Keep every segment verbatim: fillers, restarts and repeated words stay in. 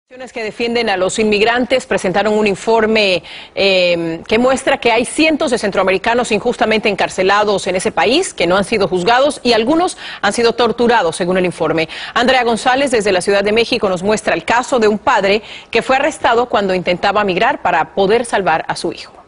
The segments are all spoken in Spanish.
Que defienden a los inmigrantes presentaron un informe eh, que muestra que hay cientos de centroamericanos injustamente encarcelados en ese país que no han sido juzgados y algunos han sido torturados, según el informe. Andrea González, desde la Ciudad de México, nos muestra el caso de un padre que fue arrestado cuando intentaba migrar para poder salvar a su hijo.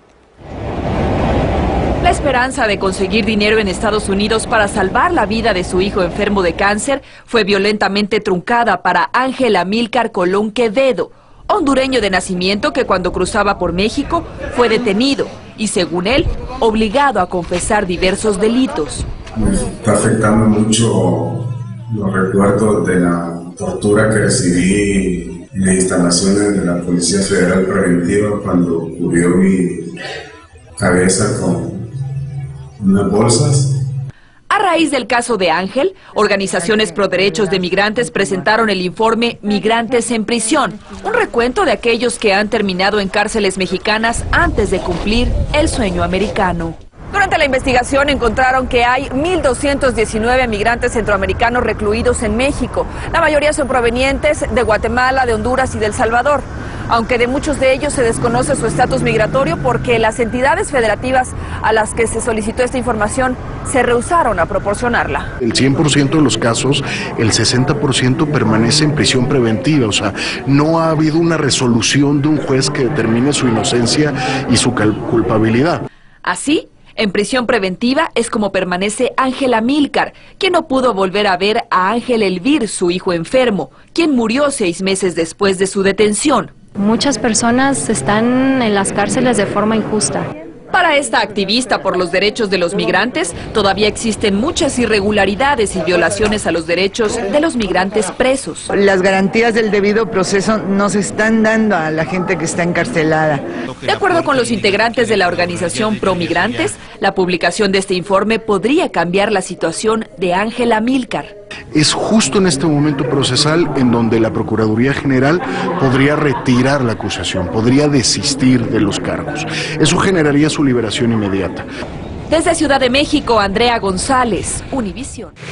La esperanza de conseguir dinero en Estados Unidos para salvar la vida de su hijo enfermo de cáncer fue violentamente truncada para Ángel Amílcar Colón Quevedo, hondureño de nacimiento que cuando cruzaba por México fue detenido y, según él, obligado a confesar diversos delitos. Me está afectando mucho los recuerdos de la tortura que recibí en las instalaciones de la Policía Federal Preventiva cuando cubrió mi cabeza con unas bolsas. A raíz del caso de Ángel, organizaciones pro derechos de migrantes presentaron el informe Migrantes en Prisión, un recuento de aquellos que han terminado en cárceles mexicanas antes de cumplir el sueño americano. Durante la investigación encontraron que hay mil doscientos diecinueve migrantes centroamericanos recluidos en México. La mayoría son provenientes de Guatemala, de Honduras y de El Salvador, aunque de muchos de ellos se desconoce su estatus migratorio porque las entidades federativas a las que se solicitó esta información se rehusaron a proporcionarla. El cien por ciento de los casos, el sesenta por ciento permanece en prisión preventiva, o sea, no ha habido una resolución de un juez que determine su inocencia y su culpabilidad. Así, en prisión preventiva es como permanece Ángel Amílcar, quien no pudo volver a ver a Ángel Elvir, su hijo enfermo, quien murió seis meses después de su detención. Muchas personas están en las cárceles de forma injusta. Para esta activista por los derechos de los migrantes, todavía existen muchas irregularidades y violaciones a los derechos de los migrantes presos. Las garantías del debido proceso no se están dando a la gente que está encarcelada. De acuerdo con los integrantes de la organización Pro Migrantes, la publicación de este informe podría cambiar la situación de Ángel Amílcar. Es justo en este momento procesal en donde la Procuraduría General podría retirar la acusación, podría desistir de los cargos. Eso generaría su liberación inmediata. Desde Ciudad de México, Andrea González, Univisión.